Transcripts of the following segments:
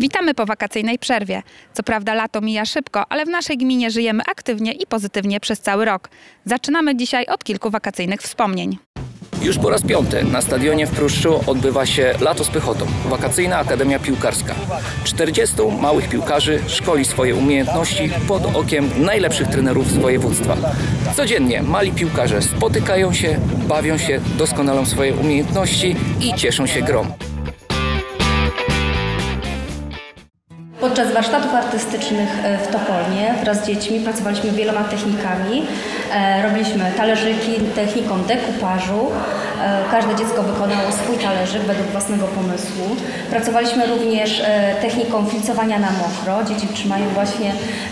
Witamy po wakacyjnej przerwie. Co prawda lato mija szybko, ale w naszej gminie żyjemy aktywnie i pozytywnie przez cały rok. Zaczynamy dzisiaj od kilku wakacyjnych wspomnień. Już po raz piąty na stadionie w Pruszczu odbywa się Lato z Pychotą, wakacyjna akademia piłkarska. 40 małych piłkarzy szkoli swoje umiejętności pod okiem najlepszych trenerów z województwa. Codziennie mali piłkarze spotykają się, bawią się, doskonalą swoje umiejętności i cieszą się grą. Podczas warsztatów artystycznych w Topolnie wraz z dziećmi pracowaliśmy wieloma technikami. Robiliśmy talerzyki techniką dekupażu. Każde dziecko wykonało swój talerzyk według własnego pomysłu. Pracowaliśmy również techniką filcowania na mokro. Dzieci trzymają właśnie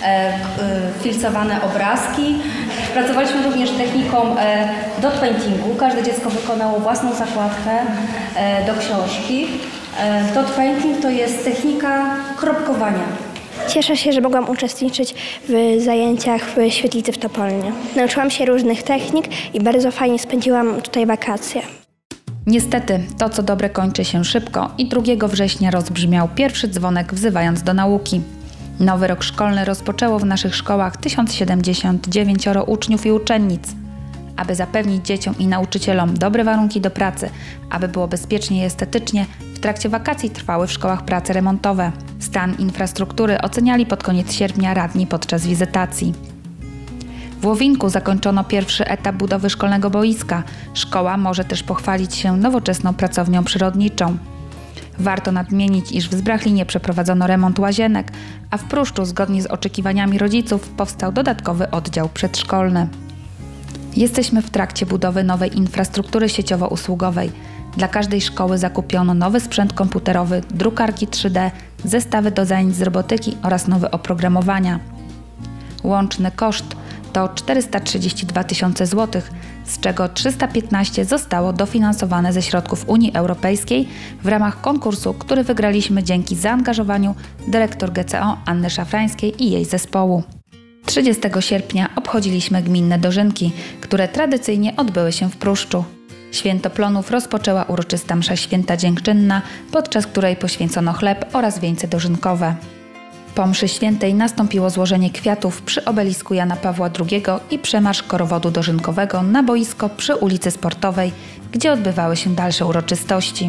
filcowane obrazki. Pracowaliśmy również techniką dot paintingu. Każde dziecko wykonało własną zakładkę do książki. Dot painting to jest technika kropkowania. Cieszę się, że mogłam uczestniczyć w zajęciach w świetlicy w Topolnie. Nauczyłam się różnych technik i bardzo fajnie spędziłam tutaj wakacje. Niestety, to co dobre kończy się szybko i 2 września rozbrzmiał pierwszy dzwonek wzywając do nauki. Nowy rok szkolny rozpoczęło w naszych szkołach 1079 uczniów i uczennic. Aby zapewnić dzieciom i nauczycielom dobre warunki do pracy, aby było bezpiecznie i estetycznie, w trakcie wakacji trwały w szkołach prace remontowe. Stan infrastruktury oceniali pod koniec sierpnia radni podczas wizytacji. W Łowinku zakończono pierwszy etap budowy szkolnego boiska. Szkoła może też pochwalić się nowoczesną pracownią przyrodniczą. Warto nadmienić, iż w Zbrachlinie przeprowadzono remont łazienek, a w Pruszczu zgodnie z oczekiwaniami rodziców powstał dodatkowy oddział przedszkolny. Jesteśmy w trakcie budowy nowej infrastruktury sieciowo-usługowej. Dla każdej szkoły zakupiono nowy sprzęt komputerowy, drukarki 3D, zestawy do zajęć z robotyki oraz nowe oprogramowania. Łączny koszt to 432 000 złotych, z czego 315 zostało dofinansowane ze środków Unii Europejskiej w ramach konkursu, który wygraliśmy dzięki zaangażowaniu dyrektor GCO Anny Szafrańskiej i jej zespołu. 30 sierpnia obchodziliśmy gminne dożynki, które tradycyjnie odbyły się w Pruszczu. Święto Plonów rozpoczęła uroczysta msza święta dziękczynna, podczas której poświęcono chleb oraz wieńce dożynkowe. Po mszy świętej nastąpiło złożenie kwiatów przy obelisku Jana Pawła II i przemarsz korowodu dożynkowego na boisko przy ulicy Sportowej, gdzie odbywały się dalsze uroczystości.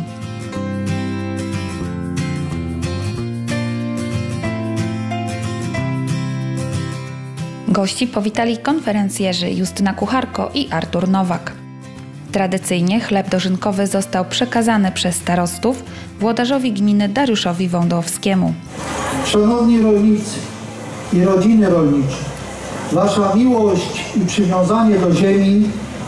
Gości powitali konferencjerzy Justyna Kucharko i Artur Nowak. Tradycyjnie chleb dożynkowy został przekazany przez starostów włodarzowi gminy Dariuszowi Wądłowskiemu. Szanowni rolnicy i rodziny rolnicze, wasza miłość i przywiązanie do ziemi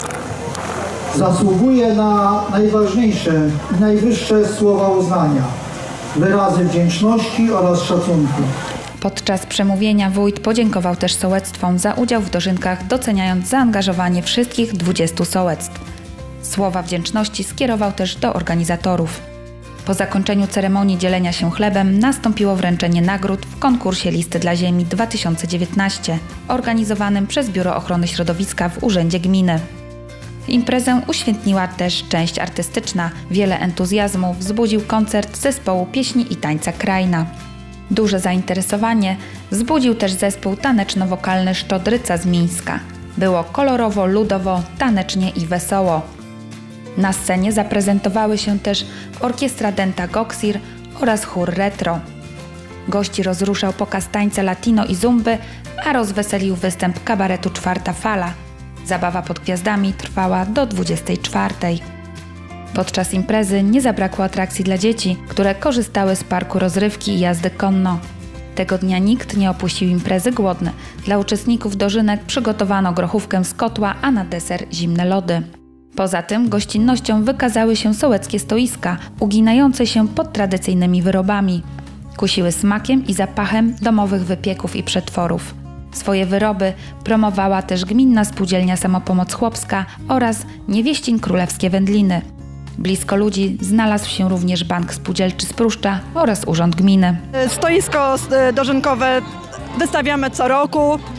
zasługuje na najważniejsze i najwyższe słowa uznania, wyrazy wdzięczności oraz szacunku. Podczas przemówienia wójt podziękował też sołectwom za udział w dożynkach, doceniając zaangażowanie wszystkich 20 sołectw. Słowa wdzięczności skierował też do organizatorów. Po zakończeniu ceremonii dzielenia się chlebem nastąpiło wręczenie nagród w konkursie Listy dla Ziemi 2019, organizowanym przez Biuro Ochrony Środowiska w Urzędzie Gminy. Imprezę uświetniła też część artystyczna. Wiele entuzjazmu wzbudził koncert zespołu pieśni i tańca Krajna. Duże zainteresowanie wzbudził też zespół taneczno-wokalny Szczodryca z Mińska. Było kolorowo, ludowo, tanecznie i wesoło. Na scenie zaprezentowały się też orkiestra Denta Goxir oraz chór Retro. Gości rozruszał pokaz tańca latino i zumby, a rozweselił występ kabaretu Czwarta Fala. Zabawa pod gwiazdami trwała do 24:00. Podczas imprezy nie zabrakło atrakcji dla dzieci, które korzystały z parku rozrywki i jazdy konno. Tego dnia nikt nie opuścił imprezy głodny. Dla uczestników dożynek przygotowano grochówkę z kotła, a na deser zimne lody. Poza tym gościnnością wykazały się sołeckie stoiska, uginające się pod tradycyjnymi wyrobami. Kusiły smakiem i zapachem domowych wypieków i przetworów. Swoje wyroby promowała też Gminna Spółdzielnia Samopomoc Chłopska oraz Niewieścin Królewskie Wędliny. Blisko ludzi znalazł się również Bank Spółdzielczy z Pruszcza oraz Urząd Gminy. Stoisko dożynkowe wystawiamy co roku.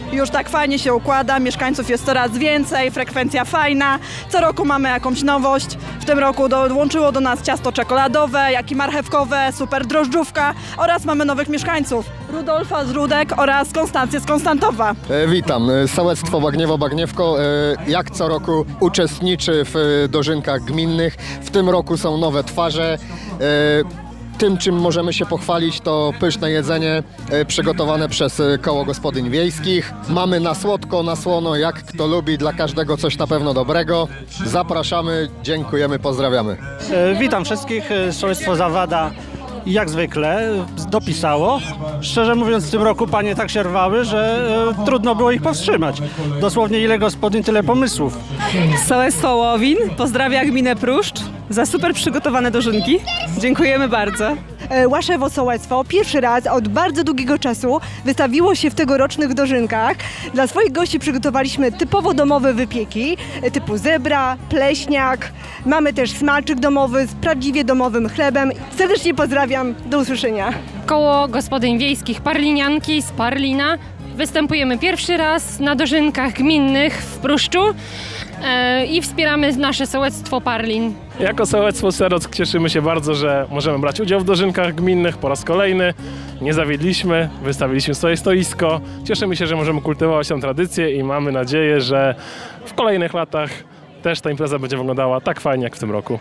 już tak fajnie się układa, mieszkańców jest coraz więcej, frekwencja fajna. Co roku mamy jakąś nowość. W tym roku dołączyło do nas ciasto czekoladowe, jak i marchewkowe, super drożdżówka oraz mamy nowych mieszkańców. Rudolfa z Rudek oraz Konstancję z Konstantowa. Witam, sołectwo Bagniewo-Bagniewko jak co roku uczestniczy w dożynkach gminnych. W tym roku są nowe twarze. Tym, czym możemy się pochwalić, to pyszne jedzenie przygotowane przez Koło Gospodyń Wiejskich. Mamy na słodko, na słono, jak kto lubi, dla każdego coś na pewno dobrego. Zapraszamy, dziękujemy, pozdrawiamy. Witam wszystkich, sołectwo Zawada jak zwykle dopisało. Szczerze mówiąc, w tym roku panie tak się rwały, że trudno było ich powstrzymać. Dosłownie ile gospodyń, tyle pomysłów. Sołectwo Łowin pozdrawia gminę Pruszcz za super przygotowane dożynki. Dziękujemy bardzo. Łaszewo sołectwo pierwszy raz od bardzo długiego czasu wystawiło się w tegorocznych dożynkach. Dla swoich gości przygotowaliśmy typowo domowe wypieki typu zebra, pleśniak. Mamy też smalczyk domowy z prawdziwie domowym chlebem. Serdecznie pozdrawiam, do usłyszenia. Koło Gospodyń Wiejskich Parlinianki z Parlina. Występujemy pierwszy raz na dożynkach gminnych w Pruszczu i wspieramy nasze sołectwo Parlin. Jako sołectwo Serock cieszymy się bardzo, że możemy brać udział w dożynkach gminnych po raz kolejny. Nie zawiedliśmy, wystawiliśmy swoje stoisko. Cieszymy się, że możemy kultywować tę tradycję i mamy nadzieję, że w kolejnych latach też ta impreza będzie wyglądała tak fajnie jak w tym roku.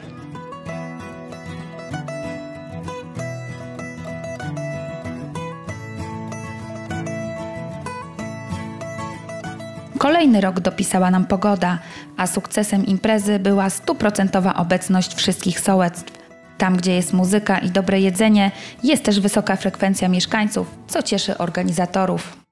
Kolejny rok dopisała nam pogoda, a sukcesem imprezy była 100% obecność wszystkich sołectw. Tam, gdzie jest muzyka i dobre jedzenie, jest też wysoka frekwencja mieszkańców, co cieszy organizatorów.